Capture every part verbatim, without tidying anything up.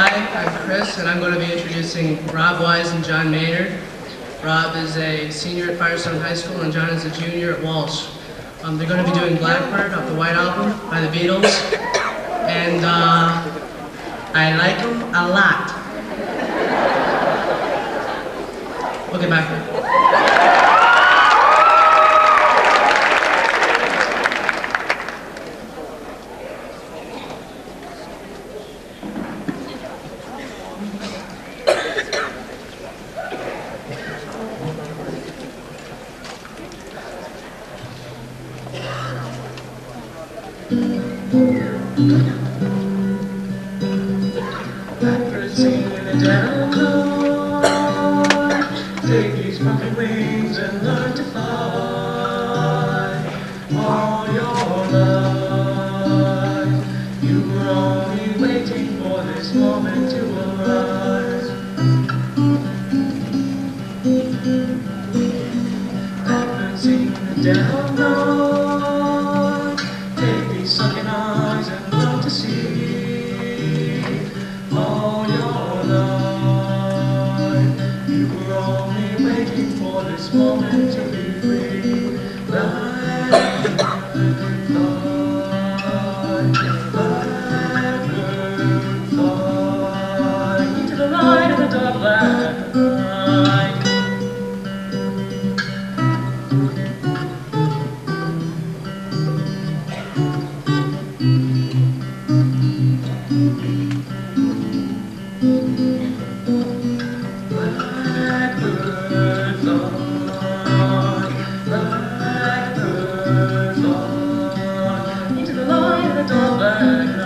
Hi, I'm Chris, and I'm going to be introducing Rob Wise and John Maynard. Rob is a senior at Pierson High School, and John is a junior at Walsh. Um, they're going to be doing Blackbird off the White Album by the Beatles, and uh, I like them a lot. We'll get back to it. Blackbird singing in the dead of night, take these broken wings and learn to fly. All your life, you were only waiting for this moment to arise. Blackbird singing in the dead of night, take these sunken eyes and learn to see. All your life, you were only waiting for this moment to be free. Blackbird, fly, blackbird, fly into the light of the dark black night. Blackbird fly, blackbird fly into the light of the dark black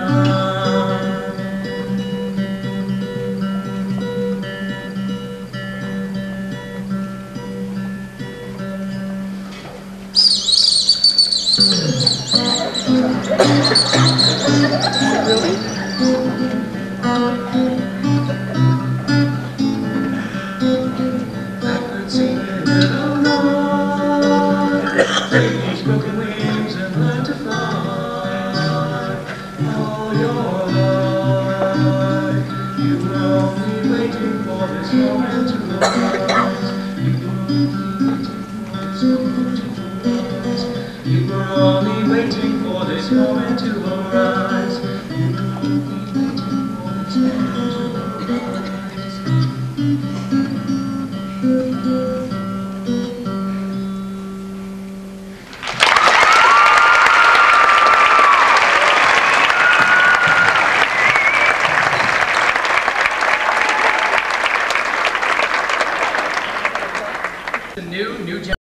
Blackbird singing in the night, take these broken wings and learn to fly. All your life, you were only waiting for this moment to arise. You were only waiting for this moment to arise. You were only waiting for this moment to arise. The new, new